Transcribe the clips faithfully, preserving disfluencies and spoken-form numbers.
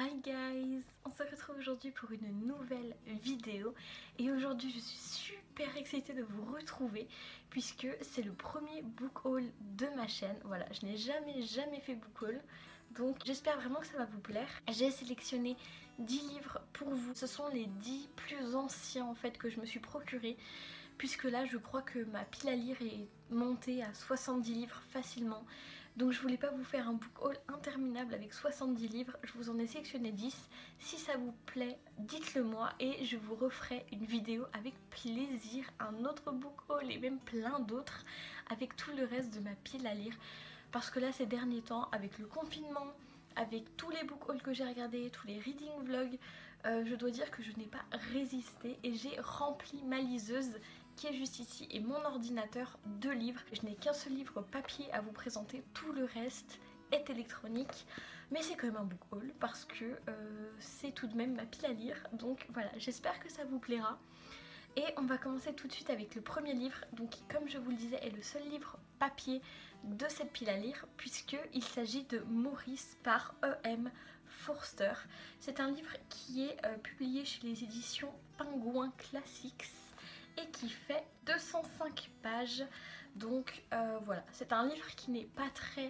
Hi guys! On se retrouve aujourd'hui pour une nouvelle vidéo et aujourd'hui je suis super excitée de vous retrouver puisque c'est le premier book haul de ma chaîne. Voilà, je n'ai jamais jamais fait book haul, donc j'espère vraiment que ça va vous plaire. J'ai sélectionné dix livres pour vous. Ce sont les dix plus anciens en fait que je me suis procuré, puisque là je crois que ma pile à lire est montée à soixante-dix livres facilement. Donc je voulais pas vous faire un book haul interminable avec soixante-dix livres, je vous en ai sélectionné dix. Si ça vous plaît, dites-le moi et je vous referai une vidéo avec plaisir, un autre book haul et même plein d'autres avec tout le reste de ma pile à lire. Parce que là ces derniers temps, avec le confinement, avec tous les book hauls que j'ai regardés, tous les reading vlogs, euh, je dois dire que je n'ai pas résisté et j'ai rempli ma liseuse qui est juste ici et mon ordinateur de livres. Je n'ai qu'un seul livre papier à vous présenter, tout le reste est électronique, mais c'est quand même un book haul parce que euh, c'est tout de même ma pile à lire, donc voilà, j'espère que ça vous plaira. Et on va commencer tout de suite avec le premier livre, donc qui, comme je vous le disais, est le seul livre papier de cette pile à lire, puisqu'il s'agit de Maurice par E M Forster. C'est un livre qui est euh, publié chez les éditions Penguin Classics et qui fait deux cent cinq pages, donc euh, voilà, c'est un livre qui n'est pas très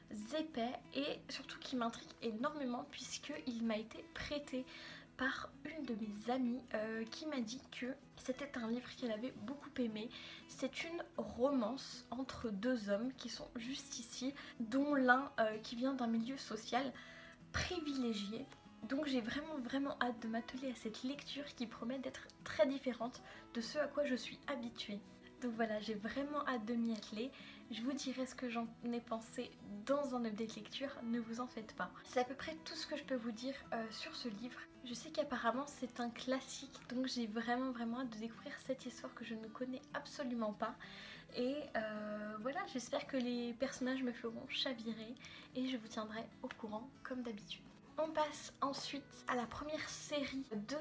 épais et surtout qui m'intrigue énormément puisqu'il m'a été prêté par une de mes amies euh, qui m'a dit que c'était un livre qu'elle avait beaucoup aimé. C'est une romance entre deux hommes qui sont juste ici, dont l'un euh, qui vient d'un milieu social privilégié. Donc j'ai vraiment vraiment hâte de m'atteler à cette lecture qui promet d'être très différente de ce à quoi je suis habituée. Donc voilà, j'ai vraiment hâte de m'y atteler. Je vous dirai ce que j'en ai pensé dans un update lecture, ne vous en faites pas. C'est à peu près tout ce que je peux vous dire euh, sur ce livre. Je sais qu'apparemment c'est un classique, donc j'ai vraiment vraiment hâte de découvrir cette histoire que je ne connais absolument pas. Et euh, voilà, j'espère que les personnages me feront chavirer et je vous tiendrai au courant comme d'habitude. On passe ensuite à la première série de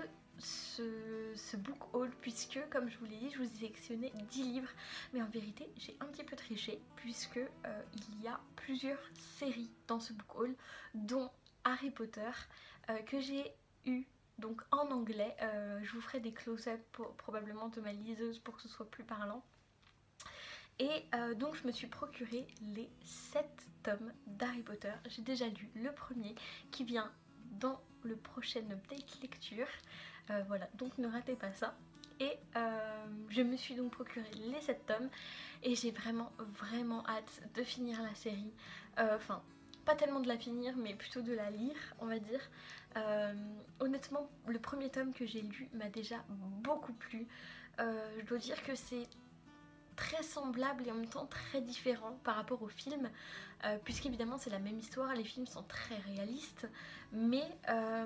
ce, ce book haul, puisque comme je vous l'ai dit, je vous ai sélectionné dix livres, mais en vérité j'ai un petit peu triché puisque euh, il y a plusieurs séries dans ce book haul, dont Harry Potter euh, que j'ai eu donc en anglais. Euh, je vous ferai des close-up probablement de ma liseuse pour que ce soit plus parlant. Et euh, donc je me suis procuré les sept tomes d'Harry Potter. J'ai déjà lu le premier qui vient dans le prochain update lecture. Euh, voilà, donc ne ratez pas ça. Et euh, je me suis donc procuré les sept tomes et j'ai vraiment vraiment hâte de finir la série. Enfin, euh, pas tellement de la finir mais plutôt de la lire, on va dire. Euh, honnêtement, le premier tome que j'ai lu m'a déjà beaucoup plu. Euh, je dois dire que c'est très semblable et en même temps très différent par rapport au film, euh, puisqu'évidemment c'est la même histoire, les films sont très réalistes, mais euh,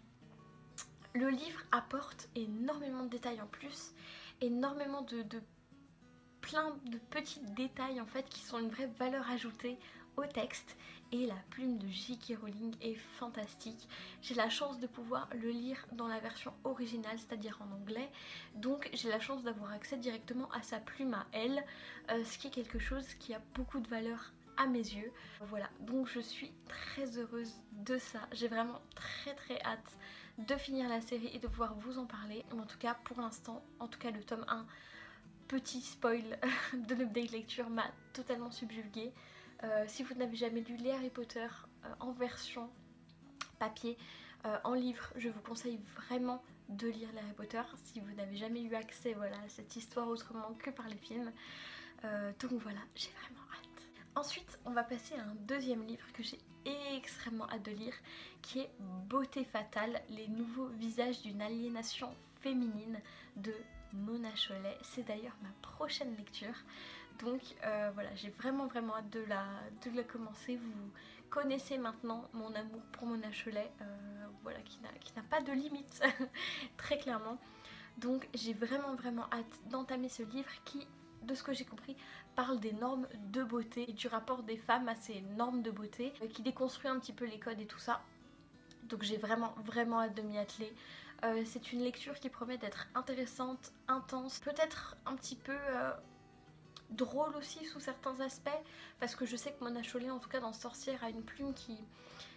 le livre apporte énormément de détails en plus, énormément de, de plein de petits détails en fait qui sont une vraie valeur ajoutée au texte, et la plume de J K Rowling est fantastique. J'ai la chance de pouvoir le lire dans la version originale, c'est-à-dire en anglais, donc j'ai la chance d'avoir accès directement à sa plume à elle, euh, ce qui est quelque chose qui a beaucoup de valeur à mes yeux. Voilà, donc je suis très heureuse de ça. J'ai vraiment très très hâte de finir la série et de pouvoir vous en parler. Mais en tout cas pour l'instant, en tout cas le tome un, petit spoil de l'update lecture, m'a totalement subjuguée. Euh, si vous n'avez jamais lu les Harry Potter euh, en version papier, euh, en livre, je vous conseille vraiment de lire les Harry Potter si vous n'avez jamais eu accès voilà, à cette histoire autrement que par les films. Euh, donc voilà, j'ai vraiment hâte. Ensuite, on va passer à un deuxième livre que j'ai extrêmement hâte de lire, qui est Beauté fatale, les nouveaux visages d'une aliénation féminine de Mona Chollet. C'est d'ailleurs ma prochaine lecture, donc euh, voilà, j'ai vraiment vraiment hâte de la, de la commencer. Vous connaissez maintenant mon amour pour Mona Chollet, euh, voilà, qui n'a pas de limite très clairement, donc j'ai vraiment vraiment hâte d'entamer ce livre qui, de ce que j'ai compris, parle des normes de beauté et du rapport des femmes à ces normes de beauté, euh, qui déconstruit un petit peu les codes et tout ça. Donc j'ai vraiment vraiment hâte de m'y atteler. Euh, c'est une lecture qui promet d'être intéressante, intense, peut-être un petit peu euh, drôle aussi sous certains aspects, parce que je sais que Mona Chollet, en tout cas dans Sorcière, a une plume qui,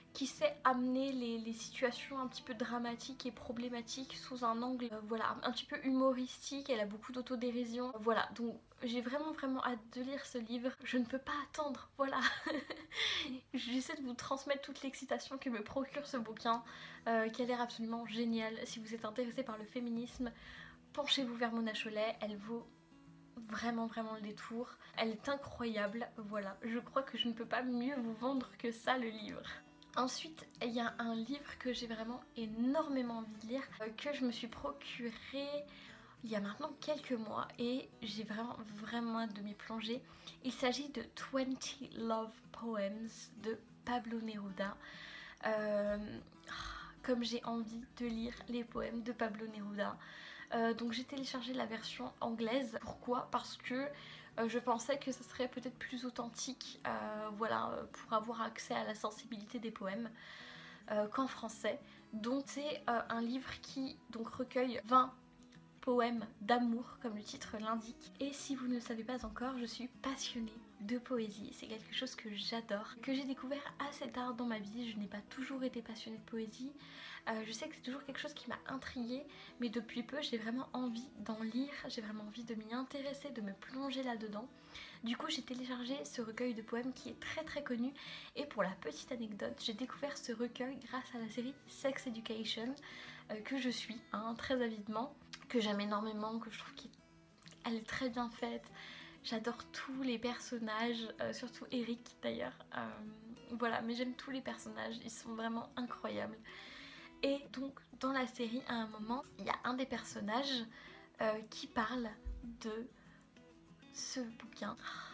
qui sait amener les, les situations un petit peu dramatiques et problématiques sous un angle euh, voilà, un petit peu humoristique. Elle a beaucoup d'autodérision. Voilà, donc j'ai vraiment vraiment hâte de lire ce livre. Je ne peux pas attendre, voilà. J'essaie de vous transmettre toute l'excitation que me procure ce bouquin, euh, qui a l'air absolument génial. Si vous êtes intéressé par le féminisme, penchez-vous vers Mona Chollet, elle vaut vraiment vraiment le détour. Elle est incroyable, voilà. Je crois que je ne peux pas mieux vous vendre que ça le livre. Ensuite, il y a un livre que j'ai vraiment énormément envie de lire, euh, que je me suis procuré il y a maintenant quelques mois et j'ai vraiment vraiment hâte de m'y plonger. Il s'agit de vingt Love Poems de Pablo Neruda. Euh, comme j'ai envie de lire les poèmes de Pablo Neruda. Euh, donc j'ai téléchargé la version anglaise. Pourquoi? Parce que euh, je pensais que ce serait peut-être plus authentique, euh, voilà, pour avoir accès à la sensibilité des poèmes euh, qu'en français. Donc c'est euh, un livre qui donc recueille vingt poèmes d'amour, comme le titre l'indique. Et si vous ne le savez pas encore, je suis passionnée de poésie. C'est quelque chose que j'adore, que j'ai découvert assez tard dans ma vie. Je n'ai pas toujours été passionnée de poésie. Euh, je sais que c'est toujours quelque chose qui m'a intriguée, mais depuis peu j'ai vraiment envie d'en lire, j'ai vraiment envie de m'y intéresser, de me plonger là-dedans. Du coup j'ai téléchargé ce recueil de poèmes qui est très très connu, et pour la petite anecdote, j'ai découvert ce recueil grâce à la série Sex Education, euh, que je suis hein, très avidement, que j'aime énormément, que je trouve qu'elle est très bien faite. J'adore tous les personnages, euh, surtout Eric d'ailleurs. Euh, voilà, mais j'aime tous les personnages, ils sont vraiment incroyables. Et donc dans la série, à un moment, il y a un des personnages euh, qui parle de ce bouquin.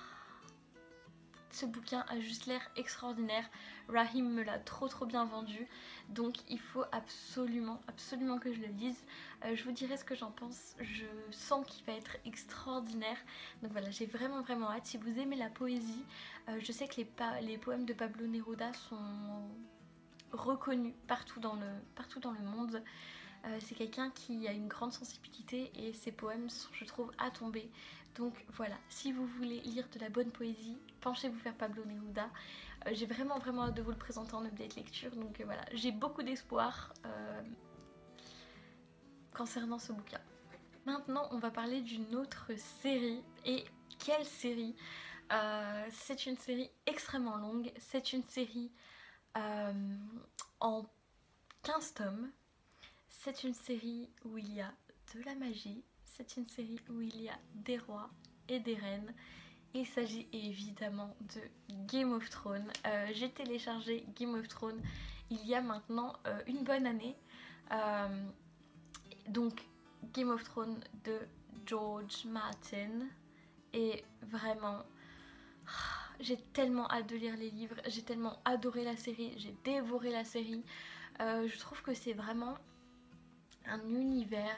Ce bouquin a juste l'air extraordinaire. Rahim me l'a trop trop bien vendu. Donc il faut absolument, absolument que je le lise. Euh, je vous dirai ce que j'en pense. Je sens qu'il va être extraordinaire. Donc voilà, j'ai vraiment vraiment hâte. Si vous aimez la poésie, euh, je sais que les, les poèmes de Pablo Neruda sont reconnus partout dans le, partout dans le monde. Euh, c'est quelqu'un qui a une grande sensibilité et ses poèmes sont, je trouve, à tomber. Donc voilà, si vous voulez lire de la bonne poésie, penchez-vous vers Pablo Neruda. Euh, j'ai vraiment vraiment hâte de vous le présenter en update lecture. Donc euh, voilà, j'ai beaucoup d'espoir euh, concernant ce bouquin. Maintenant, on va parler d'une autre série. Et quelle série! euh, C'est une série extrêmement longue. C'est une série euh, en quinze tomes. C'est une série où il y a de la magie, c'est une série où il y a des rois et des reines. Il s'agit évidemment de Game of Thrones. Euh, J'ai téléchargé Game of Thrones il y a maintenant euh, une bonne année. Euh, donc Game of Thrones de George Martin. Et vraiment, j'ai tellement hâte de lire les livres, j'ai tellement adoré la série, j'ai dévoré la série. Euh, je trouve que c'est vraiment un univers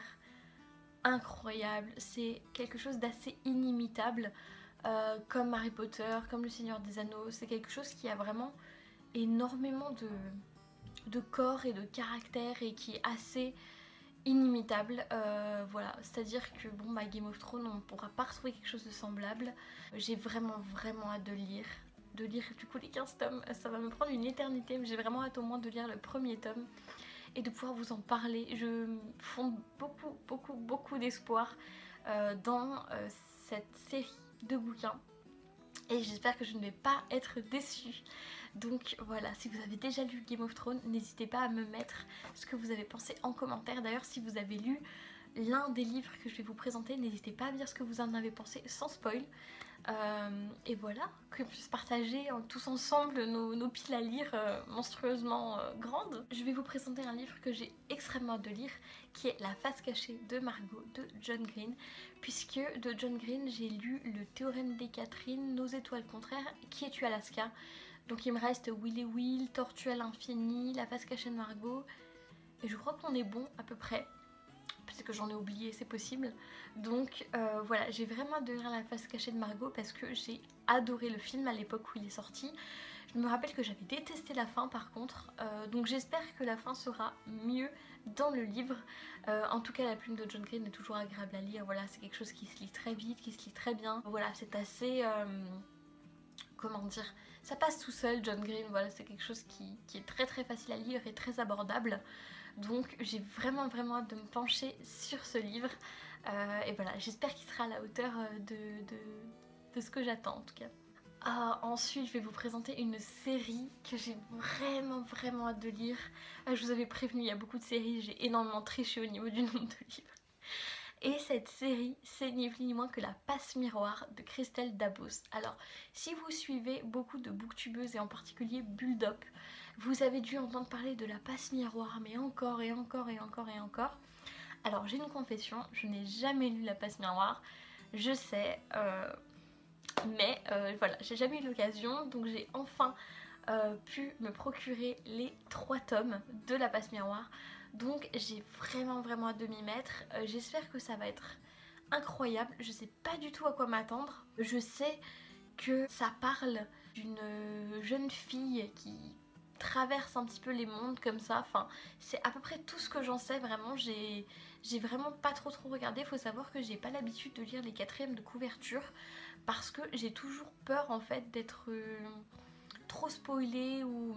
incroyable, c'est quelque chose d'assez inimitable, euh, comme Harry Potter, comme le Seigneur des Anneaux. C'est quelque chose qui a vraiment énormément de, de corps et de caractère et qui est assez inimitable. Euh, voilà, c'est-à-dire que bon, bah, Game of Thrones, on ne pourra pas retrouver quelque chose de semblable. J'ai vraiment vraiment hâte de lire. de lire du coup les quinze tomes, ça va me prendre une éternité, mais j'ai vraiment hâte au moins de lire le premier tome et de pouvoir vous en parler. Je fonde beaucoup beaucoup beaucoup d'espoir euh, dans euh, cette série de bouquins et j'espère que je ne vais pas être déçue. Donc voilà, si vous avez déjà lu Game of Thrones, n'hésitez pas à me mettre ce que vous avez pensé en commentaire. D'ailleurs, si vous avez lu l'un des livres que je vais vous présenter, n'hésitez pas à me dire ce que vous en avez pensé sans spoil. Euh, et voilà, qu'on puisse partager euh, tous ensemble nos, nos piles à lire euh, monstrueusement euh, grandes. Je vais vous présenter un livre que j'ai extrêmement hâte de lire, qui est La face cachée de Margot de John Green, puisque de John Green j'ai lu Le Théorème des Catherine, Nos étoiles contraires, Qui es-tu Alaska. Donc il me reste Will et Will, Tortue à l'infini, La face cachée de Margot, et je crois qu'on est bon à peu près. Peut-être que j'en ai oublié, c'est possible. Donc euh, voilà, j'ai vraiment hâte de lire La face cachée de Margot parce que j'ai adoré le film à l'époque où il est sorti. Je me rappelle que j'avais détesté la fin par contre, euh, donc j'espère que la fin sera mieux dans le livre. Euh, en tout cas, la plume de John Green est toujours agréable à lire. Voilà, c'est quelque chose qui se lit très vite, qui se lit très bien. Voilà, c'est assez... Euh, comment dire, ça passe tout seul. John Green, voilà, c'est quelque chose qui, qui est très très facile à lire et très abordable. Donc j'ai vraiment vraiment hâte de me pencher sur ce livre. Euh, et voilà, j'espère qu'il sera à la hauteur de, de, de ce que j'attends en tout cas. Ah, ensuite, je vais vous présenter une série que j'ai vraiment vraiment hâte de lire. Ah, je vous avais prévenu, il y a beaucoup de séries, j'ai énormément triché au niveau du nombre de livres. Et cette série, c'est ni plus ni moins que La Passe Miroir de Christelle Dabos. Alors, si vous suivez beaucoup de booktubeuses et en particulier Bulldop, vous avez dû entendre parler de La Passe Miroir, mais encore et encore et encore et encore. Alors, j'ai une confession, je n'ai jamais lu La Passe Miroir, je sais, euh, mais euh, voilà, j'ai jamais eu l'occasion, donc j'ai enfin euh, pu me procurer les trois tomes de La Passe Miroir. Donc j'ai vraiment vraiment hâte de m'y mettre. Euh, J'espère que ça va être incroyable. Je sais pas du tout à quoi m'attendre. Je sais que ça parle d'une jeune fille qui traverse un petit peu les mondes comme ça. Enfin, c'est à peu près tout ce que j'en sais vraiment. J'ai j'ai vraiment pas trop trop regardé. Faut savoir que j'ai pas l'habitude de lire les quatrièmes de couverture parce que j'ai toujours peur en fait d'être euh, trop spoilée ou...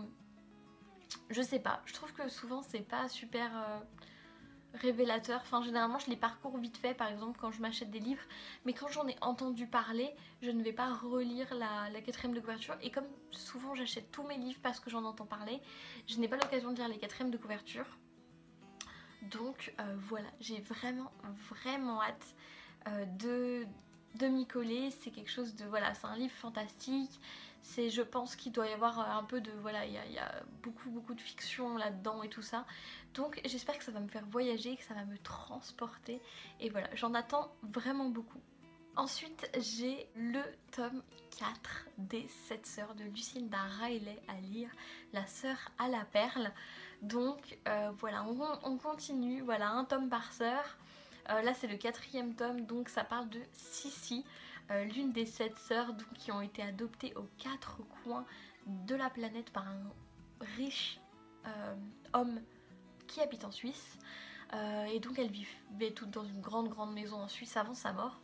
Je sais pas, je trouve que souvent c'est pas super euh, révélateur. Enfin, généralement je les parcours vite fait, par exemple quand je m'achète des livres, mais quand j'en ai entendu parler, je ne vais pas relire la, la quatrième de couverture. Et comme souvent j'achète tous mes livres parce que j'en entends parler, je n'ai pas l'occasion de lire les quatrièmes de couverture. Donc euh, voilà, j'ai vraiment vraiment hâte euh, de, de m'y coller. C'est quelque chose de... Voilà, c'est un livre fantastique. C'est, je pense qu'il doit y avoir un peu de... Voilà, il y a, il y a beaucoup beaucoup de fiction là-dedans et tout ça. Donc j'espère que ça va me faire voyager, que ça va me transporter. Et voilà, j'en attends vraiment beaucoup. Ensuite, j'ai le tome quatre des sept sœurs de Lucinda Riley à lire, La sœur à la perle. Donc euh, voilà, on, on continue, voilà, un tome par sœur. Euh, là c'est le quatrième tome, donc ça parle de Sissi, euh, l'une des sept sœurs donc, qui ont été adoptées aux quatre coins de la planète par un riche euh, homme qui habite en Suisse. Euh, et donc elles vivaient toutes dans une grande grande maison en Suisse avant sa mort.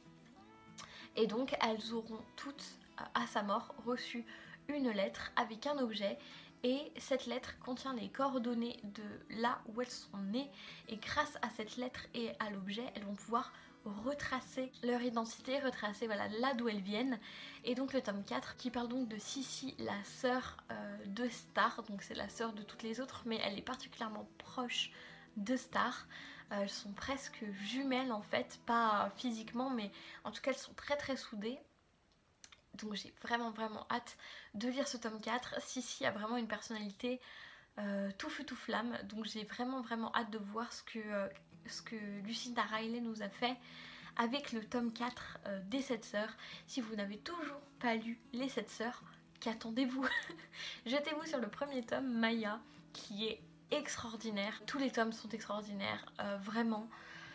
Et donc elles auront toutes, à sa mort, reçu une lettre avec un objet. Et cette lettre contient les coordonnées de là où elles sont nées. Et grâce à cette lettre et à l'objet, elles vont pouvoir retracer leur identité, retracer voilà, là d'où elles viennent. Et donc le tome quatre qui parle donc de Sissi, la sœur euh, de Star. Donc c'est la sœur de toutes les autres, mais elle est particulièrement proche de Star. Euh, elles sont presque jumelles en fait, pas physiquement, mais en tout cas elles sont très très soudées. Donc j'ai vraiment vraiment hâte de lire ce tome quatre. Sissi a vraiment une personnalité euh, tout feu tout flamme. Donc j'ai vraiment vraiment hâte de voir ce que, euh, ce que Lucinda Riley nous a fait avec le tome quatre euh, des sept sœurs. Si vous n'avez toujours pas lu les sept sœurs, qu'attendez-vous? Jetez-vous sur le premier tome, Maya, qui est extraordinaire. Tous les tomes sont extraordinaires, euh, vraiment.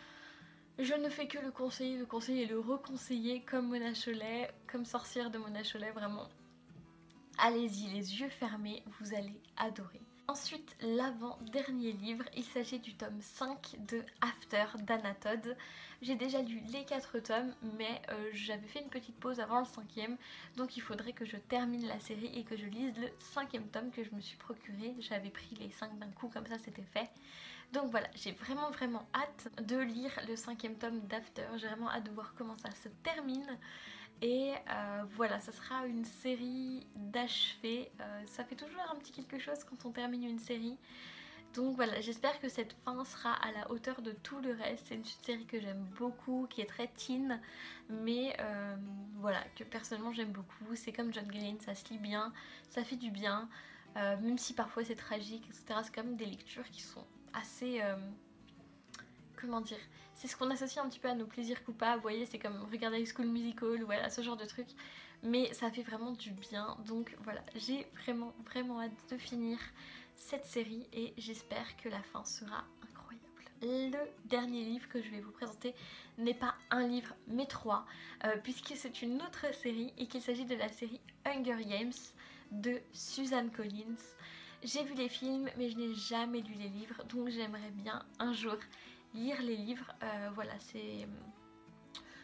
Je ne fais que le conseiller, le conseiller et le reconseiller comme Mona Chollet, comme sorcière de Mona Chollet, vraiment. Allez-y, les yeux fermés, vous allez adorer. Ensuite, l'avant-dernier livre, il s'agit du tome cinq de After d'Anna Todd. J'ai déjà lu les quatre tomes, mais euh, j'avais fait une petite pause avant le cinquième, donc il faudrait que je termine la série et que je lise le cinquième tome que je me suis procuré. J'avais pris les cinq d'un coup, comme ça c'était fait. Donc voilà, j'ai vraiment vraiment hâte de lire le cinquième tome d'After. J'ai vraiment hâte de voir comment ça se termine. Et euh, voilà, ça sera une série d'achevée. Euh, ça fait toujours un petit quelque chose quand on termine une série. Donc voilà, j'espère que cette fin sera à la hauteur de tout le reste. C'est une série que j'aime beaucoup, qui est très teen, mais euh, voilà, que personnellement j'aime beaucoup. C'est comme John Green, ça se lit bien, ça fait du bien. Euh, même si parfois c'est tragique, et cetera. C'est quand même des lectures qui sont assez... Euh, comment dire, c'est ce qu'on associe un petit peu à nos plaisirs coupables, vous voyez, c'est comme regarder High School Musical, voilà, ce genre de truc, mais ça fait vraiment du bien. Donc voilà, j'ai vraiment vraiment hâte de finir cette série et j'espère que la fin sera incroyable. Le dernier livre que je vais vous présenter n'est pas un livre mais trois, euh, puisque c'est une autre série et qu'il s'agit de la série Hunger Games de Suzanne Collins. J'ai vu les films mais je n'ai jamais lu les livres, donc j'aimerais bien un jour lire les livres. Euh, voilà, c'est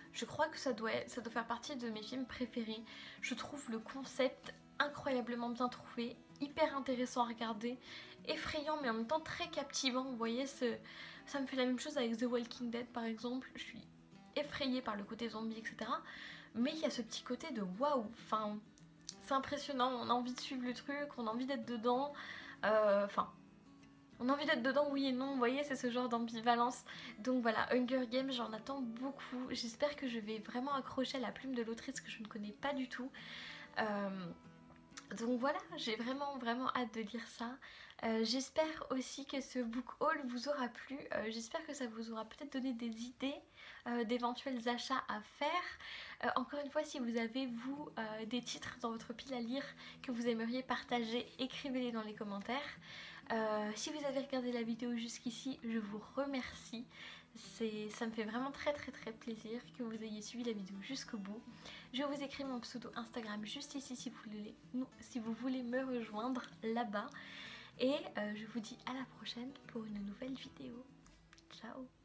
je crois que ça doit, ça doit faire partie de mes films préférés. Je trouve le concept incroyablement bien trouvé, hyper intéressant à regarder, effrayant mais en même temps très captivant. Vous voyez, ce, ça me fait la même chose avec The Walking Dead par exemple. Je suis effrayée par le côté zombie, et cetera. Mais il y a ce petit côté de waouh, enfin, c'est impressionnant, on a envie de suivre le truc, on a envie d'être dedans. Euh, enfin, on a envie d'être dedans, oui et non, vous voyez, c'est ce genre d'ambivalence. Donc voilà, Hunger Games, j'en attends beaucoup. J'espère que je vais vraiment accrocher à la plume de l'autrice que je ne connais pas du tout. Euh, donc voilà, j'ai vraiment vraiment hâte de lire ça. Euh, j'espère aussi que ce book haul vous aura plu. Euh, j'espère que ça vous aura peut-être donné des idées euh, d'éventuels achats à faire. Euh, encore une fois, si vous avez vous euh, des titres dans votre pile à lire que vous aimeriez partager, écrivez-les dans les commentaires. Euh, si vous avez regardé la vidéo jusqu'ici, je vous remercie. Ça me fait vraiment très très très plaisir que vous ayez suivi la vidéo jusqu'au bout. Je vous écris mon pseudo Instagram juste ici si vous voulez, si vous voulez me rejoindre là-bas. Et euh, je vous dis à la prochaine pour une nouvelle vidéo. Ciao!